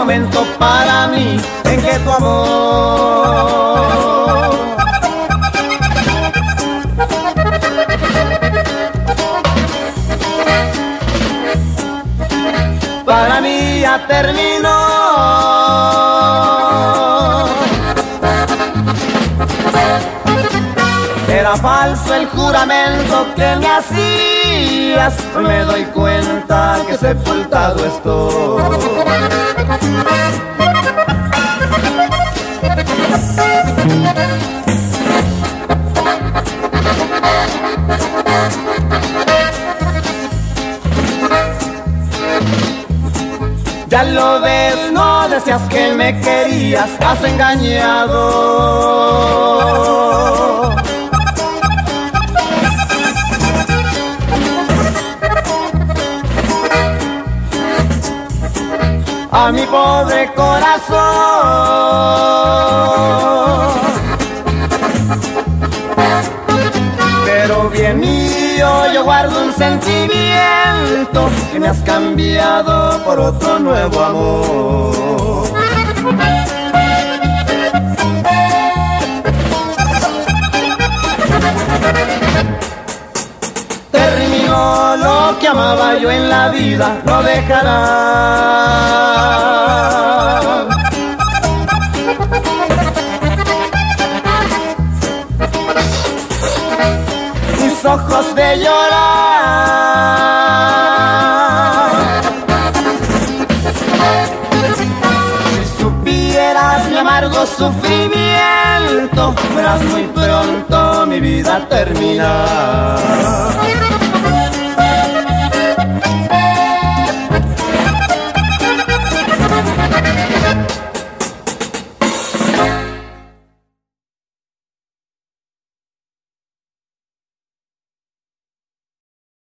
momento para mí en que tu amor para mí ya terminó. Era falso el juramento que me hacías, hoy me doy cuenta que sepultado estoy. Ya lo ves, no decías que me querías, has engañado. A mi pobre corazón, pero bien mío, yo guardo un sentimiento que me has cambiado por otro nuevo amor. Terminó lo que amaba yo en la vida, no dejará. Mis ojos de llorar. Si supieras mi amargo sufrimiento, verás muy pronto mi vida terminar.